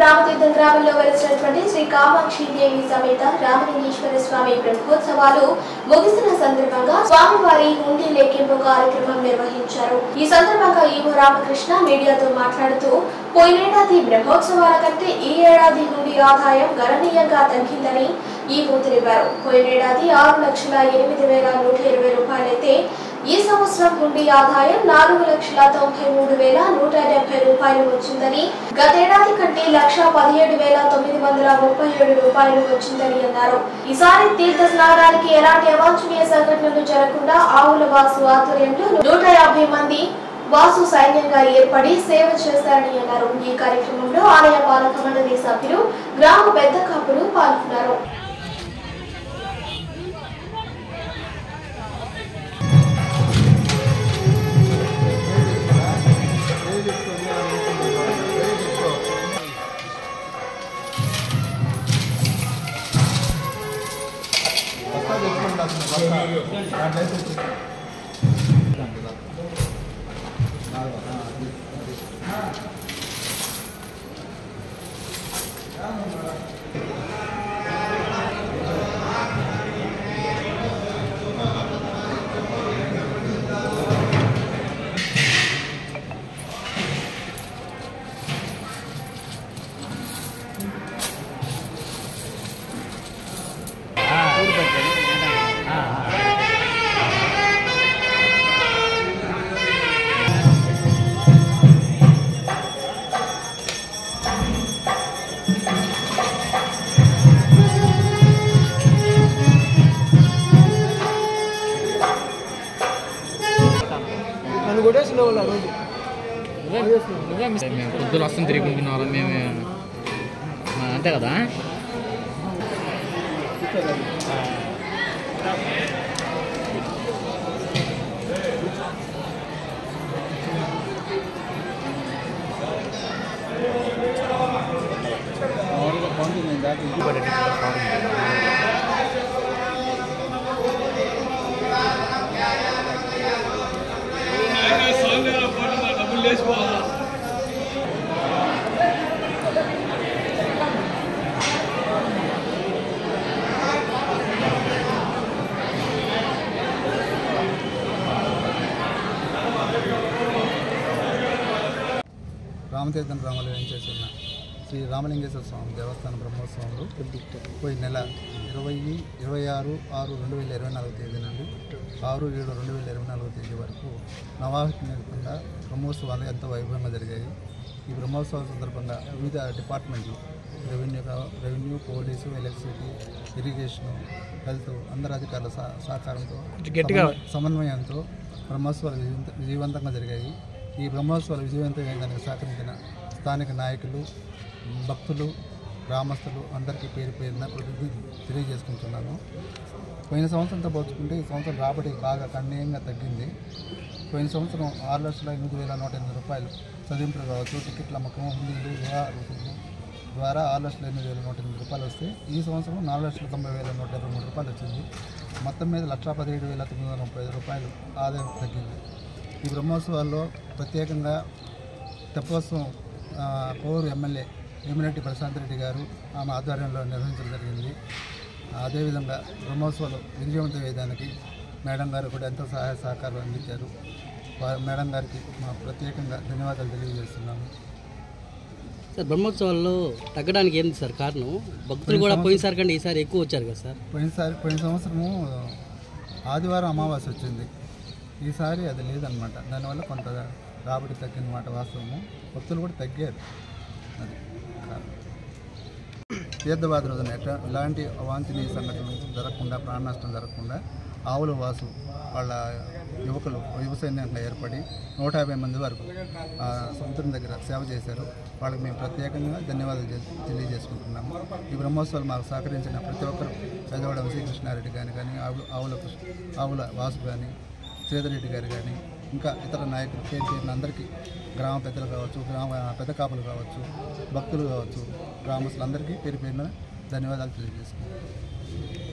రామతీర్థం గ్రామంలో వెలిసినటువంటి శ్రీ కామాక్షి దేవి సమేత రామలింగేశ్వర స్వామి బ్రహ్మోత్సవాలు ముగిసిన సందర్భంగా స్వామివారి హుండీ లెక్కింపు కార్యక్రమం నిర్వహించారు. ఈ సందర్భంగా ఈవో రామకృష్ణ మీడియాతో మాట్లాడుతూ పోయినేడాది బ్రహ్మోత్సవాల కంటే ఈ ఏడాది హుండీ ఆదాయం గణనీయంగా తగ్గిందని ఈవో తెలిపారు. పోయినేడాది 6,08,120 రూపాయలైతే ఈ సంవత్సరం హుండీ ఆదాయం 4,93,170 రూపాయలు వచ్చిందని, గతేడాది కంటే 1,17,937 రూపాయలు వచ్చిందని అన్నారు. ఈసారి తీర్థ స్నానానికి ఎలాంటి అవాంఛనీయ సంఘటనలు జరగకుండా ఆవుల వాసు ఆధ్వర్యంలో 150 మంది వాసు సైన్యంగా ఏర్పడి సేవ చేస్తారని అన్నారు. ఈ కార్యక్రమంలో ఆలయ పాలక మండలి సభ్యులు, గ్రామ పెద్ద కాపులు పాల్గొన్నారు. మేము పొద్దులు వస్తాం తిరుగుతున్న వాళ్ళం మేము అంతే కదా. రామతీర్థం గ్రామంలో ఏం చేసిన శ్రీ రామలింగేశ్వర స్వామి దేవస్థాన బ్రహ్మోత్సవంలో పోయి నెల 26/6/2024 తేదీ నుండి 6/7/2024 తేదీ వరకు నవాహికి లేకుండా బ్రహ్మోత్సవాలు ఎంతో వైభవంగా జరిగాయి. ఈ బ్రహ్మోత్సవాల సందర్భంగా వివిధ డిపార్ట్మెంట్లు revenue, police, electricity, irrigation, health అందరు అధికారుల సహకారంతో సమన్వయంతో బ్రహ్మోత్సవాలు విజయవంతంగా జరిగాయి. ఈ బ్రహ్మోత్సవాలు విజయవంతమైనదానికి సహకరించిన స్థానిక నాయకులు, భక్తులు, గ్రామస్తులు అందరికీ పేరు పేరున తెలియజేసుకుంటున్నాను. పోయిన సంవత్సరంతో పోల్చుకుంటే ఈ సంవత్సరం రాబడి బాగా గణనీయంగా తగ్గింది. పోయిన సంవత్సరం 6,08,108 రూపాయలు చదింపులు కావచ్చు, టికెట్ల అమ్మకం, హుండీలు, ద్వారా 6,08,108 రూపాయలు వస్తే ఈ సంవత్సరం 4,90,123 రూపాయలు వచ్చింది. మొత్తం మీద 1,17,935 రూపాయలు ఆదాయం తగ్గింది. ఈ బ్రహ్మోత్సవాల్లో ప్రత్యేకంగా తెప్పోత్సవం కోవూరు ఎమ్మెల్యే వేమిరెడ్డి ప్రశాంత్ రెడ్డి గారు ఆమె ఆధ్వర్యంలో నిర్వహించడం జరిగింది. అదేవిధంగా బ్రహ్మోత్సవాలు విజయవంతమయ్యేదానికి మేడం గారు కూడా ఎంతో సహాయ సహకారాలు అందించారు. మేడం గారికి మా ప్రత్యేకంగా ధన్యవాదాలు తెలియజేస్తున్నాము. సార్, బ్రహ్మోత్సవాల్లో తగ్గడానికి ఏంటి సార్ కారణం? భక్తులు కూడా పోయినసారి కంటే ఈసారి ఎక్కువ వచ్చారు కదా సార్? పోయిన సంవత్సరము ఆదివారం అమావాస్య వచ్చింది, ఈసారి అది లేదనమాట. దానివల్ల కొంత రాబడి తగ్గినమాట వాస్తవము. భక్తులు కూడా తగ్గారు. అది తీర్థవాద రోజున ఎలాంటి అవాంఛనీయ సంఘటనలు జరగకుండా, ప్రాణ నష్టం జరగకుండా ఆవుల వాసు వాళ్ళ యువకులు యువ సైన్యంగా ఏర్పడి 150 మంది వరకు సముద్రం దగ్గర సేవ చేశారు. వాళ్ళకి మేము ప్రత్యేకంగా ధన్యవాదాలు తెలియజేసుకుంటున్నాము. ఈ బ్రహ్మోత్సవాలు మాకు సహకరించిన ప్రతి ఒక్కరు, పెదవాడ శ్రీకృష్ణారెడ్డి గారు కానీ, ఆవుల వాసు కానీ, శ్రీధరెడ్డి గారు కానీ, ఇంకా ఇతర నాయకులు పేరు అందరికీ, గ్రామ పెద్దలు కావచ్చు, గ్రామ పెద్ద కాపులు కావచ్చు, భక్తులు కావచ్చు, గ్రామస్తులందరికీ పేరు పేరున ధన్యవాదాలు తెలియజేసుకుంటున్నాను.